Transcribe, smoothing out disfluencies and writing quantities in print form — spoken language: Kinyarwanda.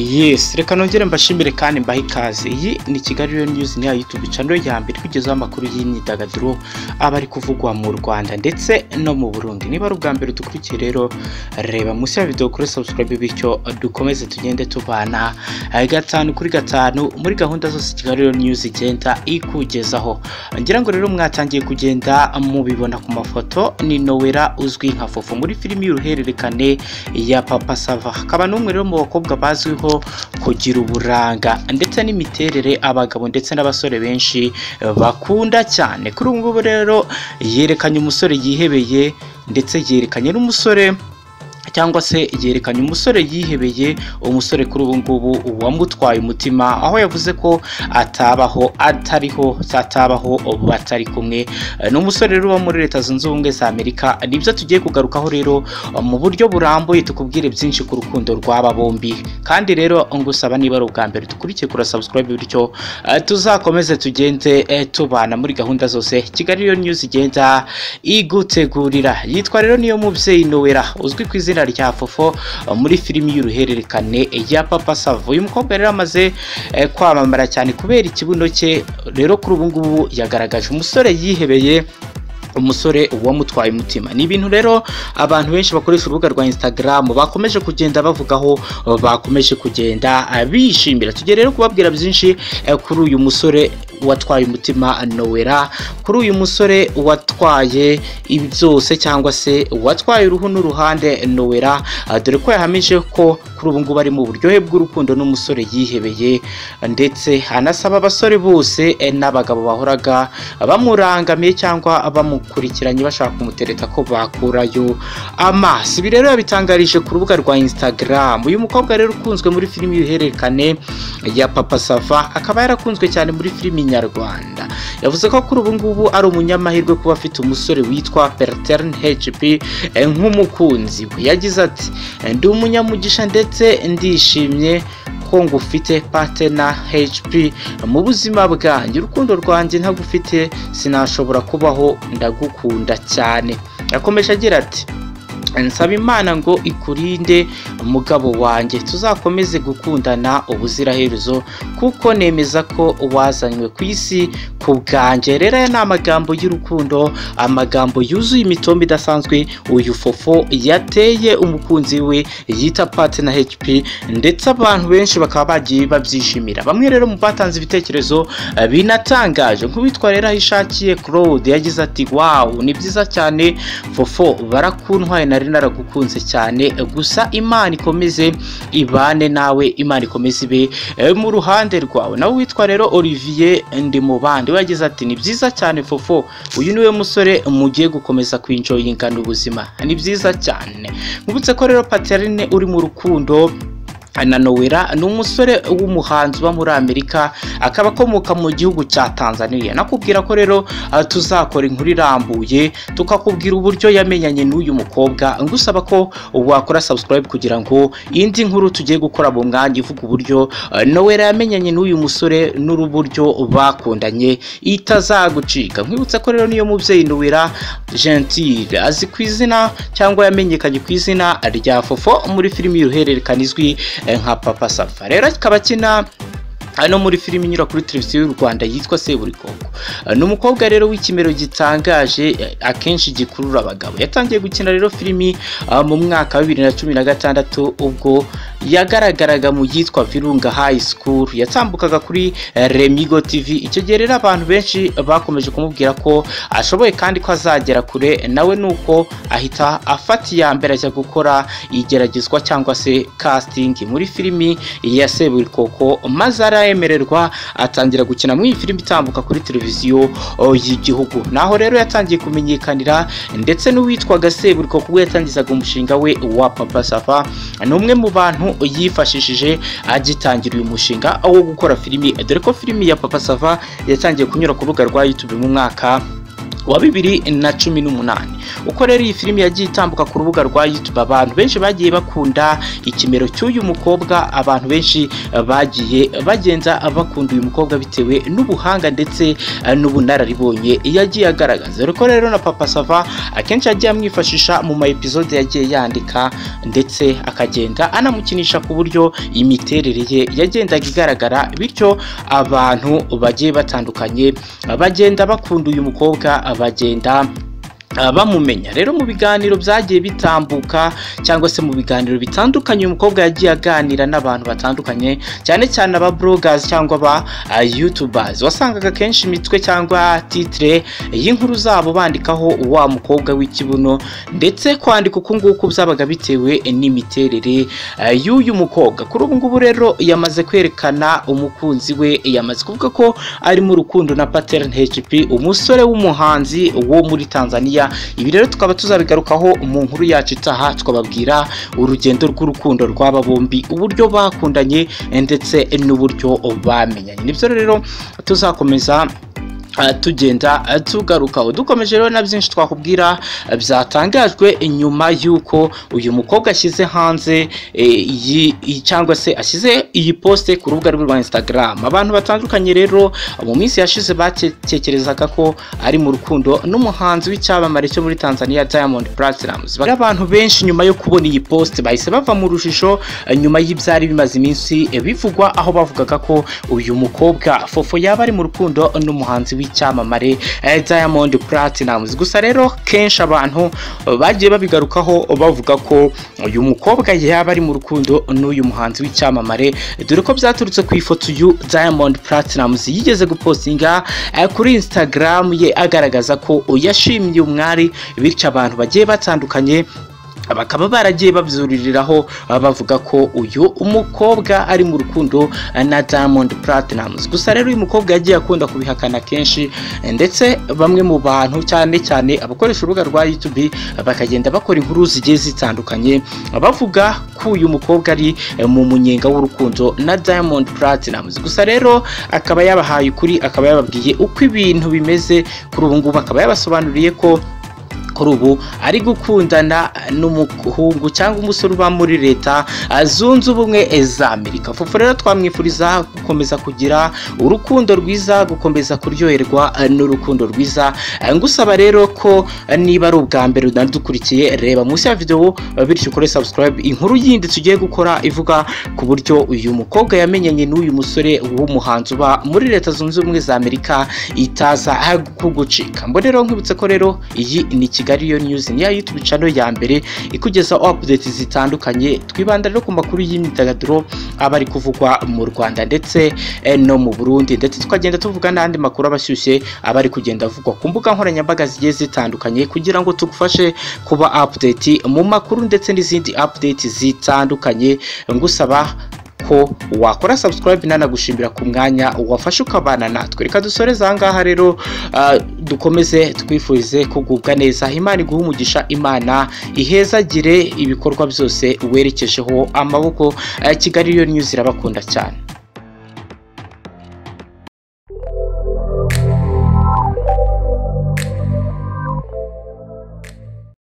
Yes, reka nongere mbashimire kandi mbahe ikaze. Iyi ni Kigali News ni ya YouTube channel ya mbere kugezaho amakuru y'imyidagaduro abari kuvugwa mu Rwanda ndetse no mu Burundi. Niba ari ubwa mbere dukurikiye rero reba munsi ya video kuri subscribe bityo dukomeze tugende tubana gatanu kuri gatanu muri gahunda zose Kigali News igenda ikugezaho. Ngira ngo rero mwatangiye kugenda mubibona ku mafoto ni Nowera uzwi nka Fofo muri filimi y'uruhererekane ya Papa Sava. Akaba n'umwe rero mu bakobwa bazwiho kugira uburanga ndetse n'imiterere abagabo ndetse n'abasore benshi bakunda cyane. Kuri ubu ngubu rero yerekanye umusore yihebeye ndetse yerekanye n'umusore cyangwa se yerekanye umusore yihebeye, umusore kuri ubu ngubu wamutwaye umutima, aho yavuze ko atabaho batari kumwe n'umusore rero wo muri Leta Zunze Ubumwe za Amerika. Nibyo tugiye kugarukaho rero mu buryo burambuye tukubwire byinshi ku rukundo rw'aba bombi. Kandi rero ngusaba niba ari ubwa mbere dukurikiye kuri subscribe bityo tuzakomeze tugende tubana muri gahunda zose Kigali News igenda igutegurira. Yitwa rero niyo mubyeyi Nowera uzwi ku izina rya Fofo muri filimi y'uruhererekane ya Papa Sava. Uyu mukobwa rero amaze kwamamara cyane kubera ikibuno cye. Rero kuri ubu ngubu yagaragaje umusore yihebeye, umusore wamutwaye umutima. Ni ibintu rero abantu benshi bakoresha urubuga rwa Instagram bakomeje kugenda bavugaho, bakomeje kugenda bishimira. Tugiye rero kubabwira byinshi kuri uyu musore watwaye umutima Nowera, kuri uyu musore watwaye ibi byose cyangwa se watwaye uruhu n'uruhande Nowera, dore ko yahamije ko kuri ubu ngubu ari mu buryohe bw'urukundo n'umusore yihebeye, ndetse anasaba abasore bose n'abagabo bahoraga bamurangamiye cyangwa bamukurikiranye bashaka kumutereta ko bakurayo amaso. Ibi rero yabitangarije ku rubuga rwa Instagram. Uyu mukobwa rero ukunzwe muri filimi y'uruhererekane ya Papa Sava, akaba yarakunzwe cyane muri filimi nyarwanda. Yavuze ko kuri ubu ngubu ari umunyamahirwe kuba afite umusore witwa Pertern HP nk'umukunzi we. Yagize ati ndi umunyamugisha ndetse ndishimye ko ngufite partner HP mu buzima bwanjye. Urukundo rwanjye ntagufite sinashobora kubaho, ndagukunda cyane. Yakomeje agira ati nsaba Imana ngo ikurinde umugabo wanjye, tuzakomeze gukundana ubuziraherezo kuko nemeza ko wazanywe ku isi ku bwanjye. Rero aya ni amagambo y'urukundo, amagambo yuzuye imitombe idasanzwe uyu Fofo yateye umukunzi we yita partner HP, ndetse abantu benshi bakaba bagiye babyishimira. Bamwe rero mu batanze ibitekerezo binatangaje nk'uwitwa rero Ahishakiye Claude yagize ati wow, ni byiza cyane Fofo, barakuntwaye nari naragukunze cyane, gusa Imana ikomeze ibane nawe, Imana ikomeze ibe mu ruhande rwawe. Nawe witwa rero Olivier ndi mu bandi yagize ati ni byiza cyane Fofo, uyu niwe musore mugiye gukomeza kwinjoyinga ubuzima, ni byiza cyane. Mubutse ko rero Paterine uri mu rukundo na Nowera ni umusore w'umuhanzi uba muri Amerika, akaba akomoka mu gihugu cya Tanzania. Nakubwira ko rero tuzakora inkuru irambuye tukakubwira uburyo yamenyanye n'uyu mukobwa. Ngusaba ko wakora subscribe kugira ngo indi nkuru tugiye gukora mu mwanya ivuga uburyo Nowera yamenyanye n'uyu musore n'uruburyo bakundanye itazagucika. Nkwibutsa ko rero niyo mubyeyi Nowera Gentile azi ku izina cyangwa yamenyekanye ku izina rya Fofo muri filimi y'uruhererekane izwi nka Papa Sava. Rero akaba akina hano muri filimi inyura kuri televiziyo y'u Rwanda yitwa Seburikoko. Ni umukobwa rero w'ikimero gitangaje akenshi gikurura abagabo. Yatangiye gukina rero filimi mu mwaka wa 2016 ubwo yagaragaraga mu yitwa Virunga High School, yatambukaga kuri Remigo TV. Icyo gihe rero abantu benshi bakomeje kumubwira ko ashoboye kandi ko azagera kure, nawe nuko ahita afata iya mbere ajya gukora igeragezwa cyangwa se casting muri filimi ya Seburikoko, maze yemererwa atangira gukina muri iyi filimi itambuka kuri televiziyo y'igihugu. Naho rero yatangiye kumenyekanira, ndetse n'uwitwaga Seburikoko ubwo yatangizaga umushinga we wa Papa Sava, ni umwe mu bantu yifashishije agitangira uyu mushinga wo gukora filimi, dore ko filimi ya Papa Sava yatangiye kunyura ku rubuga rwa YouTube mu mwaka wa 2018. Uko rero iyi filimi yagiye itambuka ku rubuga rwa YouTube, abantu benshi bagiye bakunda ikimero cy'uyu mukobwa, abantu benshi bagiye bagenda bakunda uyu mukobwa bitewe n'ubuhanga ndetse n'ubunararibonye yagiye agaragaza. Ariko rero na Papa Sava akenshi yagiye amwifashisha mu ma episode yagiye yandika ndetse akagenda anamukinisha ku buryo imiterere ye yagendaga igaragara, bityo abantu bagiye batandukanye bagenda bakunda uyu mukobwa, bagenda bamumenya. Rero mu biganiro byagiye bitambuka cyangwa se mu biganiro bitandukanye uyu mukobwa yagiye aganira n'abantu batandukanye, cyane cyane aba bloggers cyangwa ba YouTubers, wasangaga kenshi imitwe cyangwa titre y'inkuru zabo bandikaho wa mukobwa w'ikibuno, ndetse kwandika uku nguku byabaga bitewe n'imiterere y'uyu mukobwa. Kuri ubu ngubu rero yamaze kwerekana umukunzi we, yamaze kuvuga ko ari mu rukundo na Patern HP, umusore w'umuhanzi wo muri Tanzania. Ibi rero tukaba tuzabigarukaho mu nkuru yacu itaha, tukababwira urugendo rw'urukundo rw'aba bombi, uburyo bakundanye ndetse n'uburyo bamenyanye. Nibyo rero tuzakomeza tugenda tugarukaho. Dukomeje rero na byinshi twakubwira byatangajwe nyuma y'uko uyu mukobwa ashyize hanze cyangwa se ashyize iyi poste ku rubuga rwa Instagram. Abantu batandukanye rero mu minsi yashize batekerezaga ko ari mu rukundo n'umuhanzi w'icyamamare cyo muri Tanzania Diamond Platnumz. Abantu benshi nyuma yo kubona iyi poste bahise bava mu rujijo nyuma y'ibyari bimaze iminsi bivugwa, aho bavugaga ko uyu mukobwa Fofo yaba ari mu rukundo n'umuhanzi w'icyamamare Diamond Platnumz. Gusa rero kenshi abantu bagiye babigarukaho bavuga ko uyu mukobwa yaba ari mu rukundo n'uyu muhanzi w'icyamamare, dore ko byaturutse ku ifoto y'u Diamond Platnumz yigeze gupostinga kuri Instagram ye agaragaza ko yashimye umwari, bityo abantu bagiye batandukanye bakaba baragiye babyuririraho bavuga ko uyu umukobwa ari mu rukundo na Diamond Platnumz. Gusa rero uyu mukobwa yagiye akunda kubihakana kenshi, ndetse bamwe mu bantu cyane cyane abakoresha urubuga rwa YouTube bakagenda bakora inkuru zigiye zitandukanye bavuga ko uyu mukobwa ari mu munyenga w'urukundo na Diamond Platnumz. Gusa rero akaba yabahaye ukuri, akaba yababwiye uko ibintu bimeze kuri ubu ngubu, akaba yabasobanuriye ko kuri ubu ari gukundana n'umuhungu cyangwa umusore uba muri Leta Zunze Ubumwe za Amerika. Fofo rero twamwifuriza gukomeza kugira urukundo rwiza, gukomeza kuryoherwa n'urukundo rwiza. Ngusaba rero ko niba ari ubwa mbere unadukurikiye, reba munsi ya video bityo ukore subscribe. Inkuru yindi tugiye gukora ivuga ku buryo uyu mukobwa yamenyanye n'uyu musore w'umuhanzi uba muri Leta Zunze Ubumwe za Amerika itaza kugucika. Mbone rero nkibutse ko rero iyi ni Kigali Yo News, ni ya YouTube channel ya mbere ikugeza updates zitandukanye. Twibanda rero ku makuru y'imyidagaduro abari kuvugwa mu Rwanda ndetse no mu Burundi, ndetse tukagenda tuvuga n'andi makuru abashyushye abari kugenda avugwa ku mbuga nkoranyambaga zigiye zitandukanye, kugira ngo tugufashe kuba update mu makuru ndetse n'izindi update zitandukanye. Ngusaba ko wakora subscribe, nanagushimira ku mwanya wafashe ukabana natwe. Reka dusoreze aha ngaha rero, dukomeze twifurize kugubwa neza. Imana iguhe umugisha, Imana ihezagire ibikorwa byose werekejeho amaboko. Kigali Yo News irabakunda cyane.